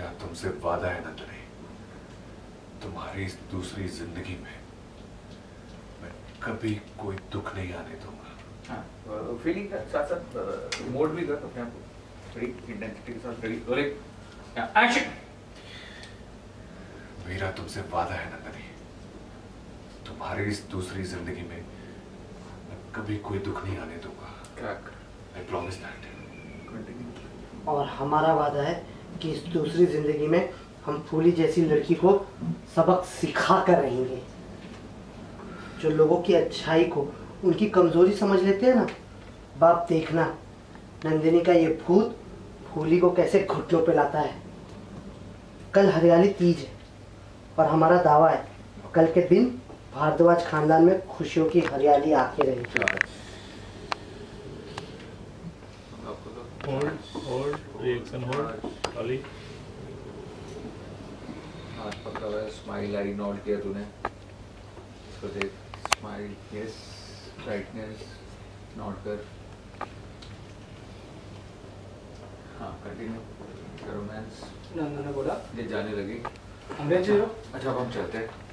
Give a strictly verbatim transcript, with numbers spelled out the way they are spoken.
तुमसे वादा है नंदिनी, तुम्हारी इस दूसरी जिंदगी में मैं कभी कोई दुख नहीं आने दूंगा। हाँ, फीलिंग का साथ साथ मोड भी कर अपने आप को बड़ी इंटेंसिटी के साथ बड़ी और एक एक्शन। मेरा तुमसे वादा है नंदिनी, तुम्हारी इस दूसरी जिंदगी में मैं कभी कोई दुख नहीं आने दूंगा। क्रैक। I promise that. और हमारा वादा है कि इस दूसरी जिंदगी में हम फूली जैसी लड़की को सबक सिखा कर रहेंगे। जो लोगों की अच्छाई को उनकी कमजोरी समझ लेते हैं ना, बाप देखना नंदिनी का ये भूत फूली को कैसे घुटनों पे लाता है। कल हरियाली तीज है और हमारा दावा है कल के दिन भारद्वाज खानदान में खुशियों की हरियाली आके रहेगी। Hold hold reaction hold Ali. हाथ पकड़ा हुआ है, स्माइल आई, नॉट किया तूने, इसको देख, स्माइल, यस, ब्राइटनेस, नॉट कर, हाँ कंटिन्यू, रोमांस। नंदन ने बोला ये जाने लगी। अंग्रेजी हो? अच्छा अब हम चलते हैं।